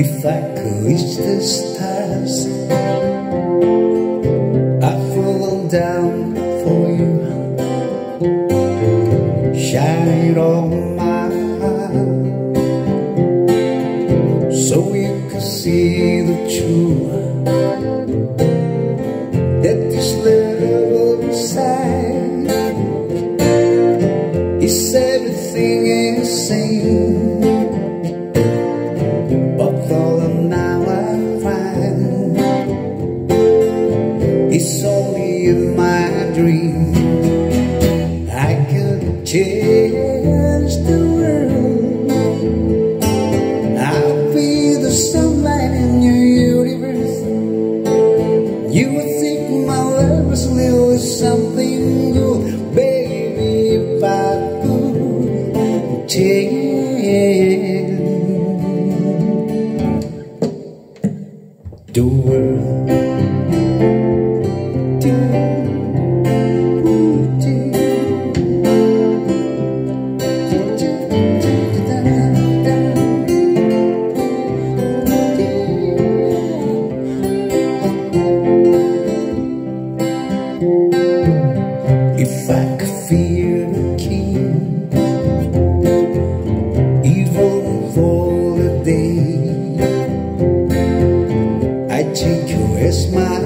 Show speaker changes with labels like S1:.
S1: If I could reach the stars, I'd fall down for you, shine on my heart, so you can see the truth, that this love inside is everything insane. But all now I find it's only in my dream. I could change the world. I'll be the sunlight in your universe. You would think my love was little something good, baby, if I could change the world. If I could feel the king, even for a day, I'd take you as my